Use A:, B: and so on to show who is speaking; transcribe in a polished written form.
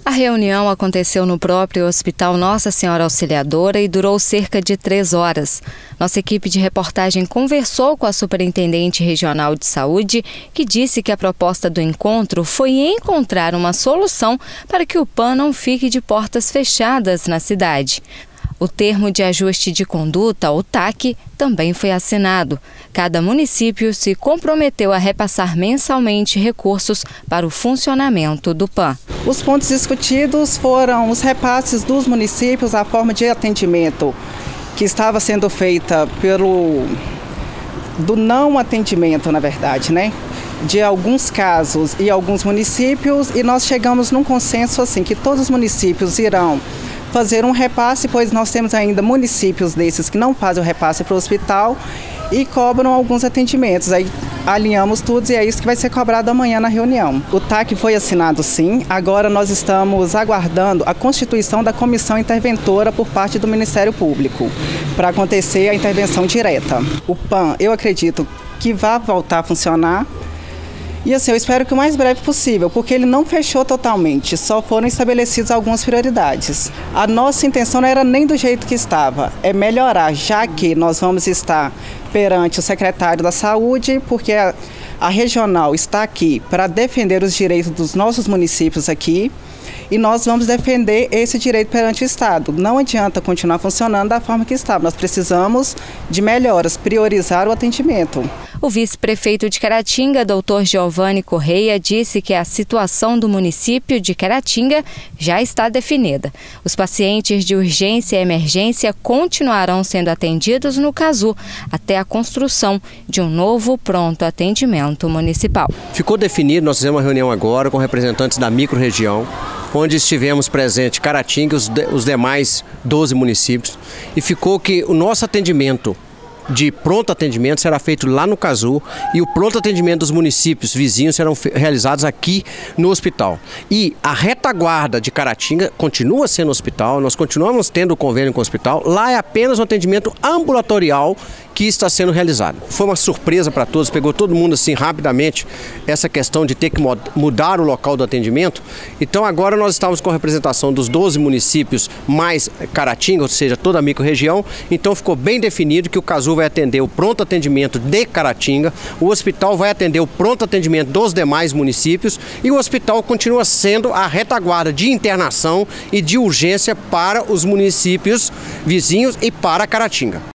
A: A reunião aconteceu no próprio Hospital Nossa Senhora Auxiliadora e durou cerca de 3 horas. Nossa equipe de reportagem conversou com a Superintendente Regional de Saúde, que disse que a proposta do encontro foi encontrar uma solução para que o PAN não fique de portas fechadas na cidade. O termo de ajuste de conduta, o TAC, também foi assinado. Cada município se comprometeu a repassar mensalmente recursos para o funcionamento do PAN.
B: Os pontos discutidos foram os repasses dos municípios, a forma de atendimento que estava sendo feita do não atendimento, na verdade, né? De alguns casos e alguns municípios, e nós chegamos num consenso assim que todos os municípios irão fazer um repasse, pois nós temos ainda municípios desses que não fazem o repasse para o hospital e cobram alguns atendimentos. Aí alinhamos tudo e é isso que vai ser cobrado amanhã na reunião. O TAC foi assinado sim, agora nós estamos aguardando a constituição da comissão interventora por parte do Ministério Público, para acontecer a intervenção direta. O PAN, eu acredito que vai voltar a funcionar. E assim, eu espero que o mais breve possível, porque ele não fechou totalmente, só foram estabelecidas algumas prioridades. A nossa intenção não era nem do jeito que estava, é melhorar, já que nós vamos estar perante o secretário da Saúde, porque a regional está aqui para defender os direitos dos nossos municípios aqui, e nós vamos defender esse direito perante o Estado. Não adianta continuar funcionando da forma que estava, nós precisamos de melhoras, priorizar o atendimento.
A: O vice-prefeito de Caratinga, Dr. Giovanni Correia, disse que a situação do município de Caratinga já está definida. Os pacientes de urgência e emergência continuarão sendo atendidos no CASU até a construção de um novo pronto atendimento municipal.
C: Ficou definido, nós fizemos uma reunião agora com representantes da microrregião, onde estivemos presentes Caratinga e os demais 12 municípios, e ficou que o nosso atendimento de pronto atendimento será feito lá no CASU e o pronto atendimento dos municípios vizinhos serão realizados aqui no hospital. E a retaguarda de Caratinga continua sendo hospital, nós continuamos tendo convênio com o hospital, lá é apenas um atendimento ambulatorial que está sendo realizado. Foi uma surpresa para todos, pegou todo mundo assim rapidamente essa questão de ter que mudar o local do atendimento. Então agora nós estamos com a representação dos 12 municípios mais Caratinga, ou seja, toda a microrregião. Então ficou bem definido que o CASU vai atender o pronto atendimento de Caratinga, o hospital vai atender o pronto atendimento dos demais municípios e o hospital continua sendo a retaguarda de internação e de urgência para os municípios vizinhos e para Caratinga.